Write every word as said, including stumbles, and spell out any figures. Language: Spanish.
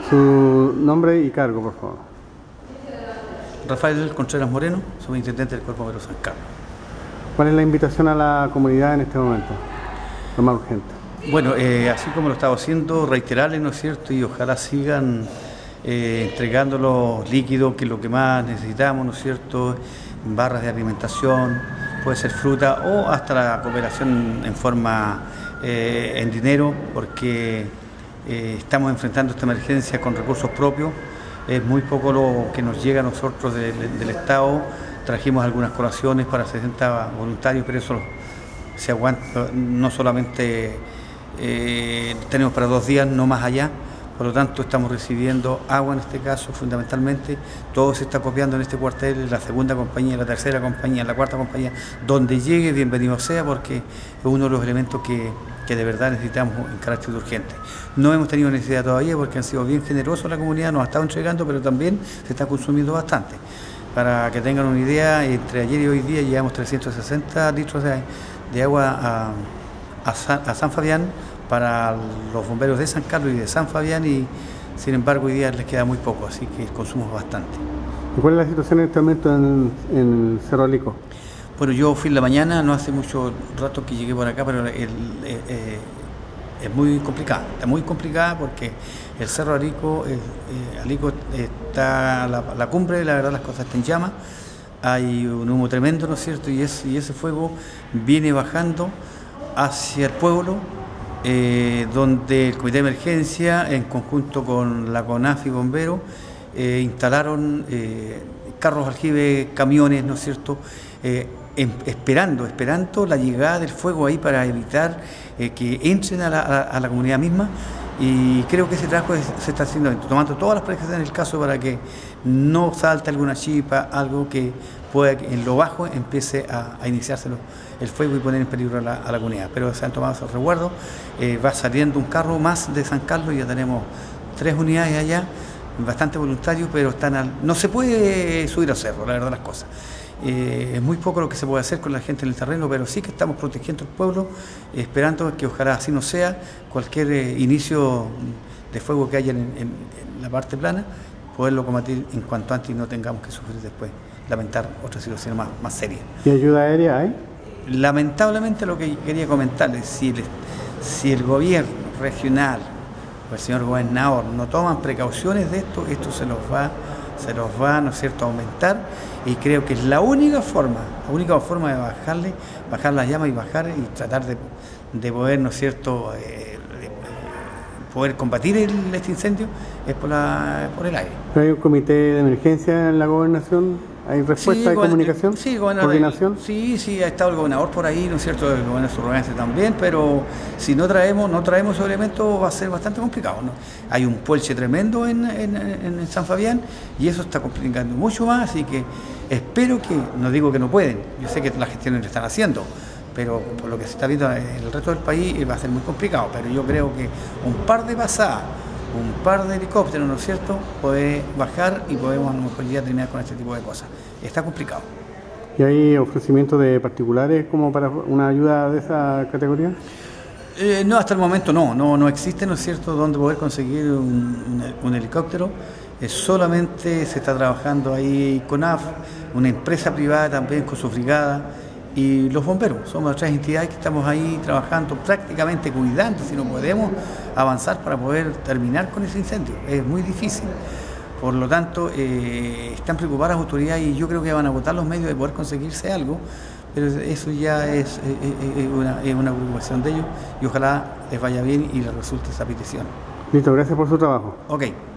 Su nombre y cargo, por favor. Rafael Contreras Moreno, subintendente del Cuerpo Bombero San Carlos. ¿Cuál es la invitación a la comunidad en este momento? Lo más urgente. Bueno, eh, así como lo estaba haciendo, reiterarles, ¿no es cierto? Y ojalá sigan eh, entregando los líquidos, que es lo que más necesitamos, ¿no es cierto? Barras de alimentación, puede ser fruta o hasta la cooperación en forma eh, en dinero, porque eh, estamos enfrentando esta emergencia con recursos propios. Es muy poco lo que nos llega a nosotros de, de, del Estado. Trajimos algunas colaciones para sesenta voluntarios, pero eso se aguanta, no solamente eh, tenemos para dos días, no más allá. Por lo tanto, estamos recibiendo agua en este caso, fundamentalmente. Todo se está copiando en este cuartel, la segunda compañía, la tercera compañía, la cuarta compañía. Donde llegue, bienvenido sea, porque es uno de los elementos que, que de verdad necesitamos en carácter urgente. No hemos tenido necesidad todavía porque han sido bien generosos la comunidad, nos ha estado entregando, pero también se está consumiendo bastante. Para que tengan una idea, entre ayer y hoy día llevamos trescientos sesenta litros de, de agua a, a, San, a San Fabián, para los bomberos de San Carlos y de San Fabián, y sin embargo hoy día les queda muy poco, así que consumimos bastante. ¿Y cuál es la situación en este momento en, en Cerro Alico? Bueno, yo fui en la mañana, no hace mucho rato que llegué por acá, pero el, el, eh, es muy complicada, está muy complicada porque el Cerro Alico, eh, eh, Alico está la, la cumbre, la verdad las cosas están en llamas, hay un humo tremendo, ¿no es cierto? Y ese, y ese fuego viene bajando hacia el pueblo, Eh, donde el Comité de Emergencia, en conjunto con la CONAF y Bomberos, eh, instalaron eh, carros aljibe, camiones, ¿no es cierto?, eh, en, esperando, esperando la llegada del fuego ahí para evitar eh, que entren a la, a, a la comunidad misma. Y creo que ese trabajo es, se está haciendo, tomando todas las precauciones en el caso para que no salte alguna chispa, algo que pueda en lo bajo empiece a, a iniciarse lo, el fuego y poner en peligro a la, a la comunidad. Pero se han tomado esos resguardos, eh, va saliendo un carro más de San Carlos, ya tenemos tres unidades allá, bastante voluntarios, pero están al, no se puede subir al cerro, la verdad las cosas. Eh, es muy poco lo que se puede hacer con la gente en el terreno, pero sí que estamos protegiendo al pueblo, eh, esperando que ojalá así no sea, cualquier eh, inicio de fuego que haya en, en, en la parte plana, poderlo combatir en cuanto antes y no tengamos que sufrir después, lamentar otra situación más, más seria. ¿Y ayuda aérea hay? Lamentablemente lo que quería comentarles, si el, si el gobierno regional o el señor gobernador no toman precauciones de esto, esto se los va se los va, ¿no es cierto?, a aumentar, y creo que es la única forma, la única forma de bajarle, bajar las llamas y bajar y tratar de, de poder, ¿no es cierto?, eh, de poder combatir el, este incendio, es por, la, por el aire. ¿Hay un comité de emergencia en la gobernación? ¿Hay respuesta, sí, hay comunicación? Sí, coordinación. Sí, sí, ha estado el gobernador por ahí, ¿no es cierto?, el gobernador surrogancia también, pero si no traemos, no traemos esos elementos va a ser bastante complicado, ¿no? Hay un puelche tremendo en, en, en San Fabián y eso está complicando mucho más, así que espero que, no digo que no pueden, yo sé que las gestiones lo están haciendo, pero por lo que se está viendo en el resto del país va a ser muy complicado, pero yo creo que un par de pasadas, un par de helicópteros, ¿no es cierto?, puede bajar y podemos a lo mejor ya terminar con este tipo de cosas. Está complicado. ¿Y hay ofrecimientos de particulares como para una ayuda de esa categoría? Eh, no, hasta el momento no, no, no existe, ¿no es cierto?, donde poder conseguir un, un, un helicóptero. Eh, solamente se está trabajando ahí con A F, una empresa privada también con su brigada, y los bomberos. Somos las tres entidades que estamos ahí trabajando, prácticamente cuidando si no podemos avanzar para poder terminar con ese incendio. Es muy difícil. Por lo tanto, eh, están preocupadas las autoridades y yo creo que van a agotar los medios de poder conseguirse algo, pero eso ya es, es, es, una, es una preocupación de ellos y ojalá les vaya bien y les resulte esa petición. Listo, gracias por su trabajo. Ok.